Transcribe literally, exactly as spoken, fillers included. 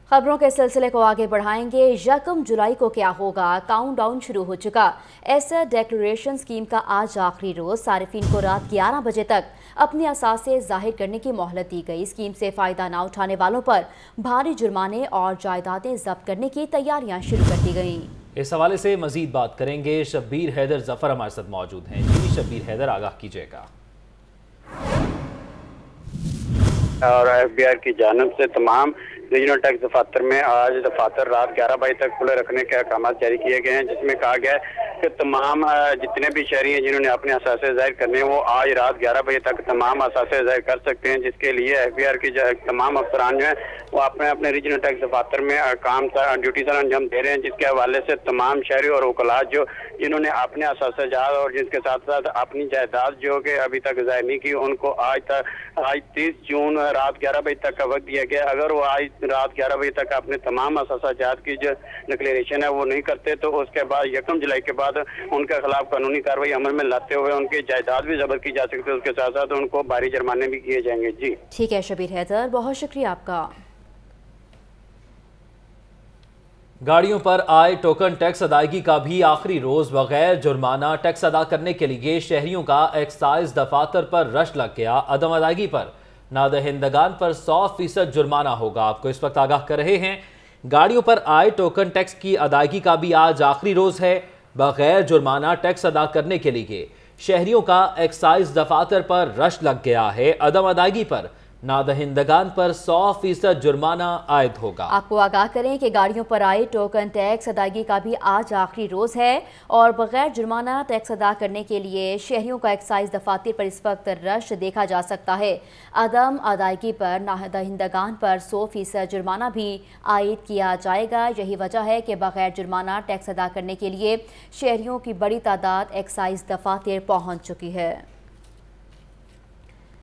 खबरों के सिलसिले को आगे बढ़ाएंगे। यकम जुलाई को क्या होगा, काउंटडाउन शुरू हो चुका। एसेट डिक्लेरेशन स्कीम का आज आखिरी रोज। सारिफिन को रात ग्यारह बजे तक अपने असासे जाहिर करने की मोहलत दी गई। स्कीम से फायदा न उठाने वालों पर भारी जुर्माने और जायदादें जब्त करने की तैयारियां शुरू कर दी गई। इस हवाले से मजीद बात करेंगे। शब्बीर हैदर जफर हमारे साथ मौजूद हैं। जी शब्बीर हैदर, आगाह कीजिएगा। और एफ बी आई की जानब से तमाम रीजनल टैक्स दफातर में आज दफातर रात ग्यारह बजे तक खुले रखने के अहकाम जारी किए गए हैं, जिसमें कहा गया है कि तमाम जितने भी शहरी हैं जिन्होंने अपने असासे जाहिर करने हैं वो आज रात ग्यारह बजे तक तमाम असासे जाहिर कर सकते हैं, जिसके लिए एफ बी आई की तमाम अफसरान जो है वो अपने अपने रीजनल टैक्स दफातर में काम ड्यूटी सर अंजाम दे रहे हैं, जिसके हवाले से तमाम शहरी और वकलात जो जिन्होंने अपने असासे जात और जिसके साथ साथ अपनी जायदाद जो कि अभी तक जाहिर नहीं की, उनको आज तक आज तीस जून रात ग्यारह बजे तक का वक्त दिया गया। अगर वो आज रात ग्यारह बजे तक अपने तमाम असासाजात की जो डिक्लेरेशन है वो नहीं करते तो उसके बाद यकम जुलाई के बाद उनके खिलाफ कानूनी कार्रवाई अमल में लाते हुए उनकी जायदाद भी जब्त की जा सकती है, उसके साथ साथ उनको भारी जुर्माने भी किए जाएंगे। जी ठीक है शब्बीर हैदर, बहुत शुक्रिया आपका। गाड़ियों पर आए टोकन टैक्स अदायगी का भी आखिरी रोज। बगैर जुर्माना टैक्स अदा करने के लिए शहरियों का एक्साइज दफातर पर रश लग गया। अदम अदायगी पर नादहिंदगान पर सौ फीसद जुर्माना होगा। आपको इस वक्त आगाह कर रहे हैं। गाड़ियों पर आए टोकन टैक्स की अदायगी का भी आज आखिरी रोज है। बगैर जुर्माना टैक्स अदा करने के लिए शहरियों का एक्साइज दफातर पर रश लग गया है। अदम अदायगी पर नादहिंदगान पर सौ फीसद जुर्माना आयद होगा। आपको आगाह करें कि गाड़ियों पर आए टोकन टैक्स अदायगी का भी आज आखिरी रोज है और बगैर जुर्माना टैक्स अदा करने के लिए शहरियों का एक्साइज दफातर पर इस वक्त रश देखा जा सकता है। अदम अदायगी पर नादहिंदगान पर सौ फीसद जुर्माना भी आयद किया जाएगा। यही वजह है कि बगैर जुर्माना टैक्स अदा करने के लिए शहरियों की बड़ी तादाद एक्साइज दफातर पहुँच चुकी है।